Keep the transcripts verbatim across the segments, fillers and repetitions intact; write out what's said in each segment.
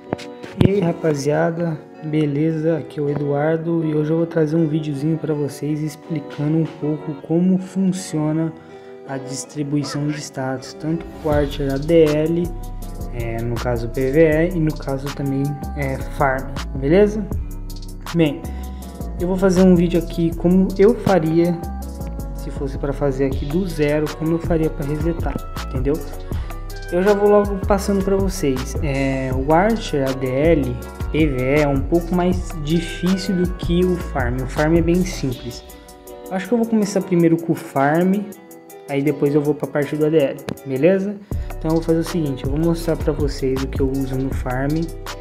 E aí rapaziada, beleza? Aqui é o Eduardo e hoje eu vou trazer um videozinho para vocês explicando um pouco como funciona a distribuição de status, tanto com o Archer A D L, é, no caso P V E, e no caso também é, Farm, beleza? Bem, eu vou fazer um vídeo aqui como eu faria se fosse para fazer aqui do zero, como eu faria para resetar, entendeu? Eu já vou logo passando para vocês. É, o Archer A D L P V E é um pouco mais difícil do que o Farm. O Farm é bem simples. Acho que eu vou começar primeiro com o Farm, aí depois eu vou para a parte do A D L, beleza? Então eu vou fazer o seguinte, eu vou mostrar para vocês o que eu uso no Farm,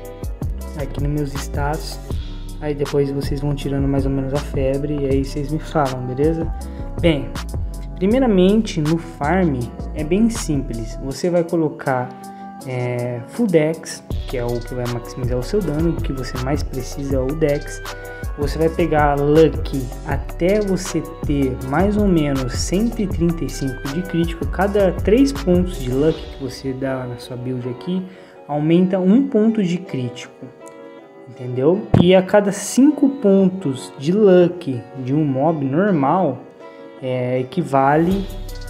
aqui nos meus status. Aí depois vocês vão tirando mais ou menos a febre e aí vocês me falam, beleza? Bem, primeiramente no Farm é bem simples, você vai colocar é, Full Dex, que é o que vai maximizar o seu dano, o que você mais precisa é o Dex. Você vai pegar Luck até você ter mais ou menos cento e trinta e cinco de crítico. Cada três pontos de Luck que você dá na sua build aqui, aumenta um ponto de crítico. Entendeu? E a cada cinco pontos de Luck de um mob normal, é, equivale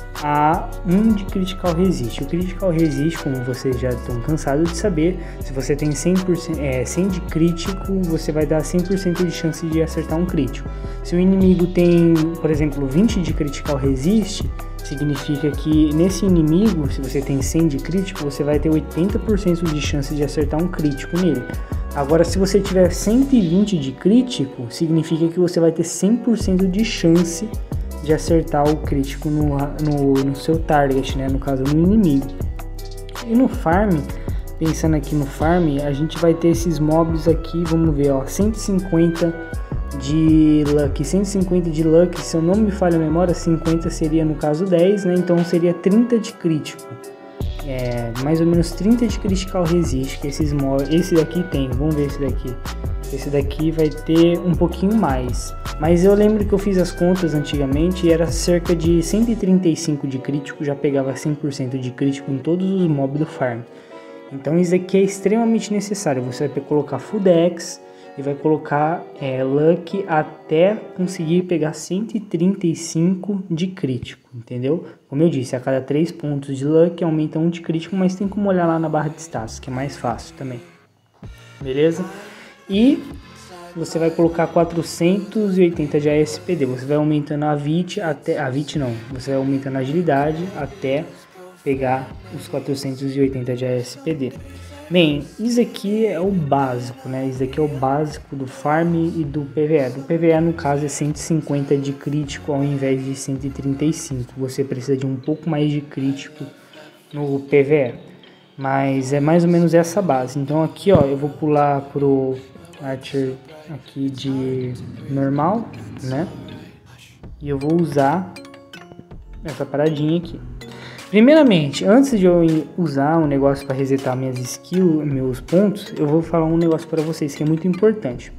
a um de Critical Resist. O Critical Resist, como vocês já estão cansados de saber, se você tem cem por cento, é, cem de crítico, você vai dar cem por cento de chance de acertar um crítico. Se o inimigo tem, por exemplo, vinte de Critical Resist, significa que nesse inimigo, se você tem cem de crítico, você vai ter oitenta por cento de chance de acertar um crítico nele. Agora, se você tiver cento e vinte de crítico, significa que você vai ter cem por cento de chance de acertar o crítico no, no, no seu target, né? No caso, no inimigo. E no Farm, pensando aqui no Farm, a gente vai ter esses mobs aqui, vamos ver, ó, cento e cinquenta de Luck, cento e cinquenta de Luck, se eu não me falha a memória, cinquenta seria no caso dez, né? Então seria trinta de crítico. É, mais ou menos trinta de Critical Resist, que esses mobs, esse daqui tem, vamos ver esse daqui. Esse daqui vai ter um pouquinho mais, mas eu lembro que eu fiz as contas antigamente e era cerca de cento e trinta e cinco de crítico, já pegava cem por cento de crítico em todos os mobs do Farm. Então isso aqui é extremamente necessário, você vai colocar Full Dex e vai colocar é, Luck até conseguir pegar cento e trinta e cinco de crítico, entendeu? Como eu disse, a cada três pontos de Luck aumenta um de crítico, mas tem como olhar lá na barra de status, que é mais fácil também, beleza? E você vai colocar quatrocentos e oitenta de A S P D, você vai aumentando a vit até, a vit não, você vai aumentando a agilidade até pegar os quatrocentos e oitenta de A S P D. Bem, isso aqui é o básico, né? Isso aqui é o básico do Farm e do P V E. Do P V E, no caso, é cento e cinquenta de crítico ao invés de cento e trinta e cinco. Você precisa de um pouco mais de crítico no P V E. Mas é mais ou menos essa base. Então aqui, ó, eu vou pular pro Archer aqui de normal, né? E eu vou usar essa paradinha aqui. Primeiramente, antes de eu usar um negócio para resetar minhas skills, meus pontos, eu vou falar um negócio para vocês que é muito importante.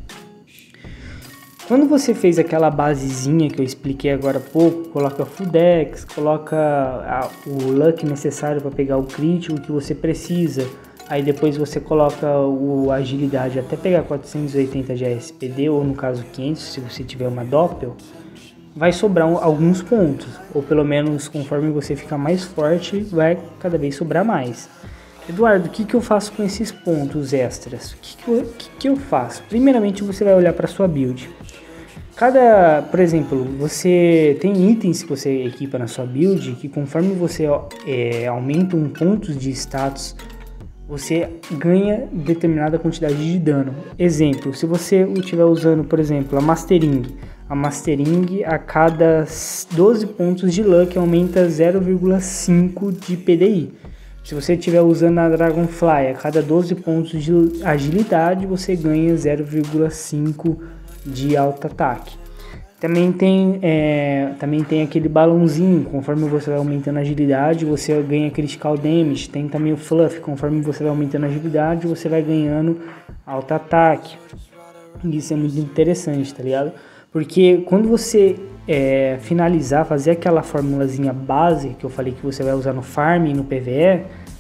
Quando você fez aquela basezinha que eu expliquei agora há pouco, coloca Full Dex, coloca a, o Luck necessário para pegar o crítico que você precisa, aí depois você coloca o agilidade até pegar quatrocentos e oitenta de A S P D, ou no caso quinhentos, se você tiver uma Doppel, vai sobrar alguns pontos, ou pelo menos conforme você ficar mais forte, vai cada vez sobrar mais. Eduardo, o que, que eu faço com esses pontos extras? O que, que, eu, que, que eu faço? Primeiramente você vai olhar para sua build. Cada, por exemplo, você tem itens que você equipa na sua build, que conforme você é, aumenta um ponto de status, você ganha determinada quantidade de dano. Exemplo, se você estiver usando, por exemplo, a Mastering, a Mastering a cada doze pontos de Luck aumenta zero vírgula cinco de P D I. Se você estiver usando a Dragonfly, a cada doze pontos de agilidade você ganha zero vírgula cinco de alto ataque. Também tem, é, também tem aquele balãozinho, conforme você vai aumentando a agilidade, você ganha critical damage. Tem também o fluff, conforme você vai aumentando a agilidade, você vai ganhando alto ataque. Isso é muito interessante, tá ligado? Porque quando você é, finalizar, fazer aquela formulazinha base que eu falei que você vai usar no farm e no P V E,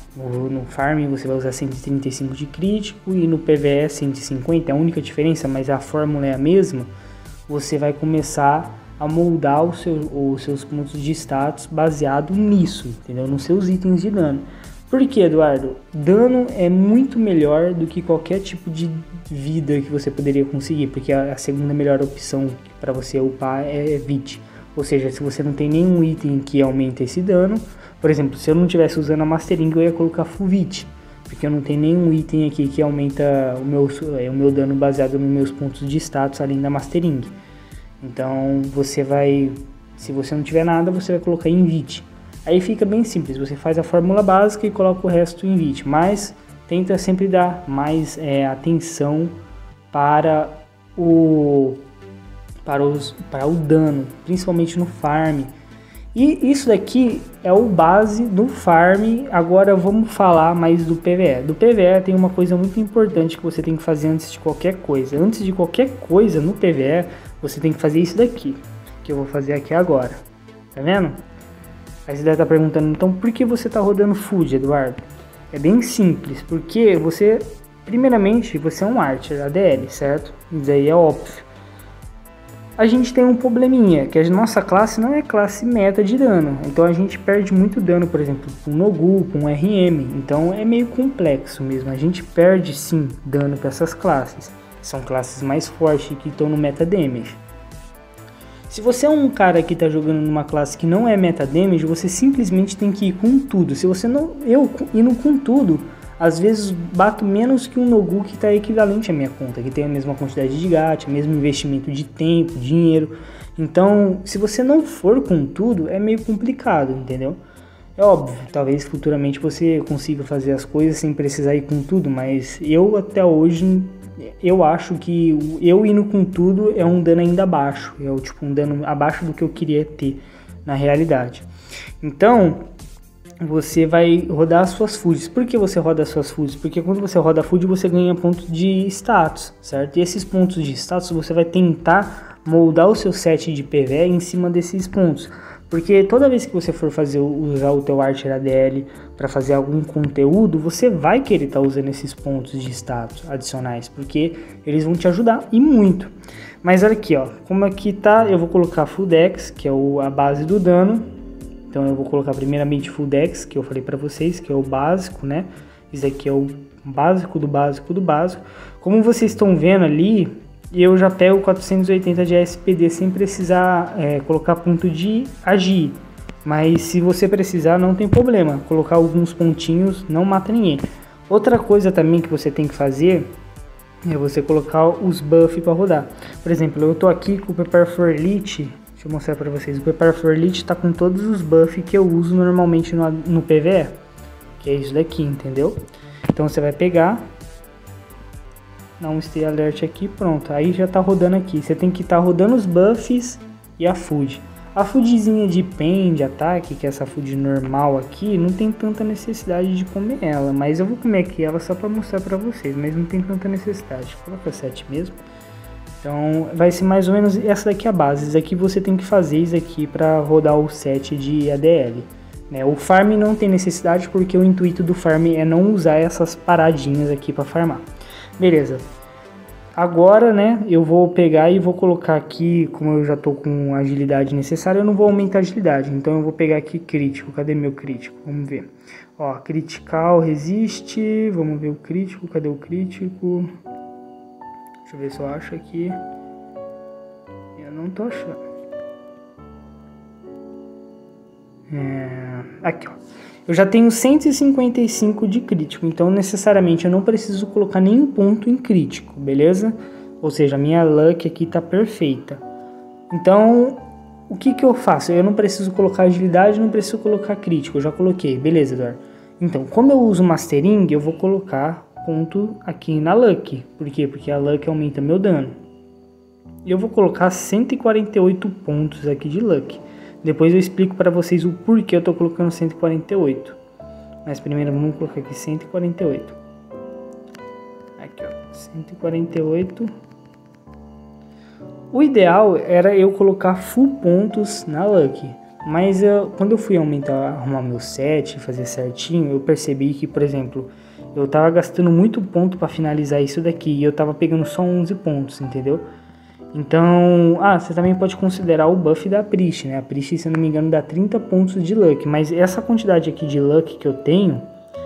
No Farm você vai usar cento e trinta e cinco de crítico e no P V E cento e cinquenta, é a única diferença, mas a fórmula é a mesma. Você vai começar a moldar o seu, os seus pontos de status baseado nisso, entendeu? Nos seus itens de dano. Por que, Eduardo? Dano é muito melhor do que qualquer tipo de vida que você poderia conseguir, porque a, a segunda melhor opção para você upar é Vit. Ou seja, se você não tem nenhum item que aumente esse dano, por exemplo, se eu não estivesse usando a Mastering, eu ia colocar Full Vit, porque eu não tenho nenhum item aqui que aumenta o meu, o meu dano baseado nos meus pontos de status além da Mastering. Então você vai, se você não tiver nada, você vai colocar em Vit. Aí fica bem simples, você faz a fórmula básica e coloca o resto em Vit, mas tenta sempre dar mais é, atenção para o, para, os, para o dano, principalmente no farm. E isso daqui é o base do farm. Agora vamos falar mais do P V E. Do P V E tem uma coisa muito importante que você tem que fazer antes de qualquer coisa. Antes de qualquer coisa no P V E, você tem que fazer isso daqui, que eu vou fazer aqui agora. Tá vendo? Aí você deve estar perguntando, então por que você está rodando Food, Eduardo? É bem simples, porque você, primeiramente, você é um Archer A D L, certo? Isso aí é óbvio. A gente tem um probleminha, que a nossa classe não é classe meta de dano, então a gente perde muito dano, por exemplo, com um Nogu, com um R M, então é meio complexo mesmo, a gente perde sim dano para essas classes, são classes mais fortes que estão no meta damage. Se você é um cara que está jogando numa classe que não é meta damage, você simplesmente tem que ir com tudo. Se você não, eu indo com tudo, às vezes bato menos que um Nogu que está equivalente à minha conta, que tem a mesma quantidade de gacha, o mesmo investimento de tempo, dinheiro. Então, se você não for com tudo, é meio complicado, entendeu? É óbvio, talvez futuramente você consiga fazer as coisas sem precisar ir com tudo, mas eu até hoje, eu acho que eu indo com tudo é um dano ainda abaixo, é tipo um dano abaixo do que eu queria ter na realidade. Então, você vai rodar as suas foods. Por que você roda as suas foods? Porque quando você roda a food, você ganha pontos de status, certo? E esses pontos de status, você vai tentar moldar o seu set de P V E em cima desses pontos. Porque toda vez que você for fazer, usar o teu Archer A D L para fazer algum conteúdo, você vai querer estar tá usando esses pontos de status adicionais, porque eles vão te ajudar e muito. Mas olha aqui, ó, como aqui tá, eu vou colocar Full Dex, que é o, a base do dano. Então eu vou colocar primeiramente Full Dex, que eu falei para vocês, que é o básico, né? Isso aqui é o básico do básico do básico. Como vocês estão vendo ali, eu já pego quatrocentos e oitenta de S P D sem precisar é, colocar ponto de agir. Mas se você precisar, não tem problema. Colocar alguns pontinhos não mata ninguém. Outra coisa também que você tem que fazer é você colocar os buffs para rodar. Por exemplo, eu tô aqui com o Prepare for Elite. Deixa eu mostrar para vocês. O Prepare for Elite tá com todos os buffs que eu uso normalmente no, no P V E. Que é isso daqui, entendeu? Então você vai pegar, dar um stay alert aqui, pronto. Aí já tá rodando aqui. Você tem que estar tá rodando os buffs e a food. A foodzinha de pen, de ataque, que é essa food normal aqui, não tem tanta necessidade de comer ela. Mas eu vou comer aqui ela só para mostrar para vocês. Mas não tem tanta necessidade. Coloca sete mesmo. Então vai ser mais ou menos essa daqui a base. Isso aqui você tem que fazer isso aqui para rodar o set de A D L, né? O farm não tem necessidade porque o intuito do farm é não usar essas paradinhas aqui para farmar. Beleza. Agora, né, eu vou pegar e vou colocar aqui, como eu já tô com a agilidade necessária, eu não vou aumentar a agilidade. Então eu vou pegar aqui crítico. Cadê meu crítico? Vamos ver. Ó, critical resiste. Vamos ver o crítico. Cadê o crítico? Deixa eu ver se eu acho aqui. Eu não tô achando. É... Aqui, ó. Eu já tenho cento e cinquenta e cinco de crítico, então necessariamente eu não preciso colocar nenhum ponto em crítico, beleza? Ou seja, a minha luck aqui tá perfeita. Então, o que que eu faço? Eu não preciso colocar agilidade, não preciso colocar crítico, eu já coloquei, beleza, Eduardo? Então, como eu uso Mastering, eu vou colocar ponto aqui na luck. Por quê? Porque a luck aumenta meu dano. Eu vou colocar cento e quarenta e oito pontos aqui de luck. Depois eu explico para vocês o porquê eu tô colocando cento e quarenta e oito. Mas primeiro vamos colocar aqui cento e quarenta e oito. Aqui, ó, cento e quarenta e oito. O ideal era eu colocar full pontos na luck. Mas eu, quando eu fui aumentar, arrumar meu set, fazer certinho, eu percebi que, por exemplo, eu tava gastando muito ponto para finalizar isso daqui e eu tava pegando só onze pontos, entendeu? Então, ah, você também pode considerar o buff da Priest, né? A Priest, se eu não me engano, dá trinta pontos de Luck, mas essa quantidade aqui de Luck que eu tenho,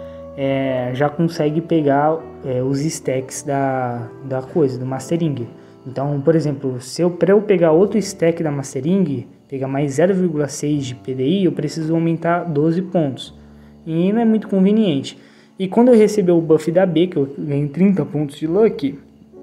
é, já consegue pegar é, os stacks da, da coisa, do Mastering. Então, por exemplo, se eu, para eu pegar outro stack da Mastering, pegar mais zero vírgula seis de P D I, eu preciso aumentar doze pontos. E não é muito conveniente. E quando eu receber o buff da B, que eu ganho trinta pontos de Luck,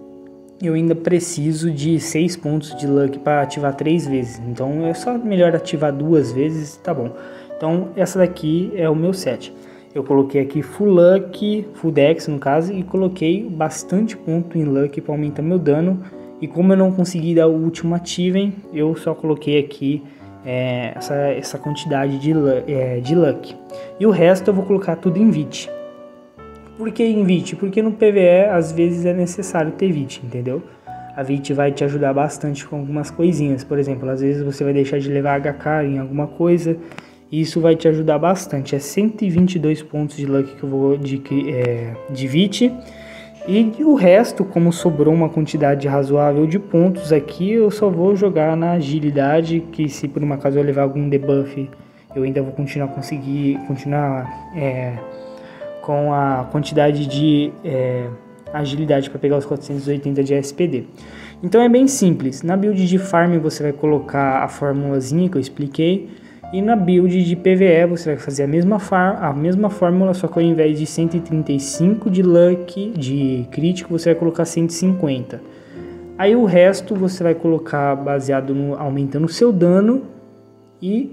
eu ainda preciso de seis pontos de Luck para ativar três vezes. Então é só melhor ativar duas vezes, tá bom. Então essa daqui é o meu set. Eu coloquei aqui Full Luck, Full Dex no caso, e coloquei bastante ponto em Luck para aumentar meu dano. E como eu não consegui dar o último Achievement, eu só coloquei aqui é, essa, essa quantidade de, é, de Luck. E o resto eu vou colocar tudo em Vit. Por que em Vit? Porque no P V E às vezes é necessário ter Vit, entendeu? A Vit vai te ajudar bastante com algumas coisinhas. Por exemplo, às vezes você vai deixar de levar H K em alguma coisa. E isso vai te ajudar bastante. É cento e vinte e dois pontos de Luck que eu vou de, é, de Vit. E o resto, como sobrou uma quantidade razoável de pontos aqui, eu só vou jogar na agilidade, que se por uma acaso eu levar algum debuff, eu ainda vou continuar conseguir continuar é, com a quantidade de é, agilidade para pegar os quatrocentos e oitenta de S P D. Então é bem simples. Na build de farm você vai colocar a formulazinha que eu expliquei. E na build de P V E você vai fazer a mesma, far, a mesma fórmula, só que ao invés de cento e trinta e cinco de Luck, de crítico, você vai colocar cento e cinquenta. Aí o resto você vai colocar baseado no aumentando o seu dano. E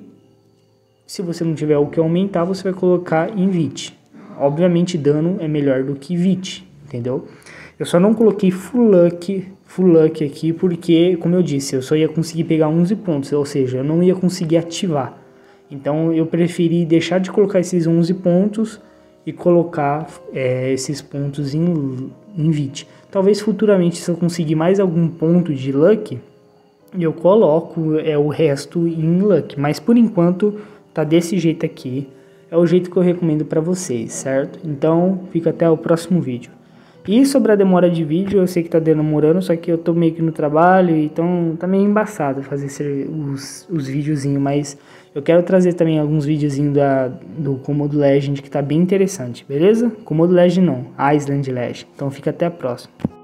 se você não tiver o que aumentar, você vai colocar em Vit. Obviamente dano é melhor do que Vit, entendeu? Eu só não coloquei Full Luck, Full Luck aqui porque, como eu disse, eu só ia conseguir pegar onze pontos, ou seja, eu não ia conseguir ativar. Então eu preferi deixar de colocar esses onze pontos e colocar é, esses pontos em, em Vit. Talvez futuramente, se eu conseguir mais algum ponto de Luck, eu coloco é, o resto em Luck. Mas por enquanto tá desse jeito aqui. É o jeito que eu recomendo para vocês, certo? Então fica até o próximo vídeo. E sobre a demora de vídeo, eu sei que tá demorando, só que eu tô meio que no trabalho, então tá meio embaçado fazer esse, os, os videozinhos, mas eu quero trazer também alguns videozinhos da, do Komodo Legend que tá bem interessante, beleza? Komodo Legend não, Island Legend. Então fica até a próxima.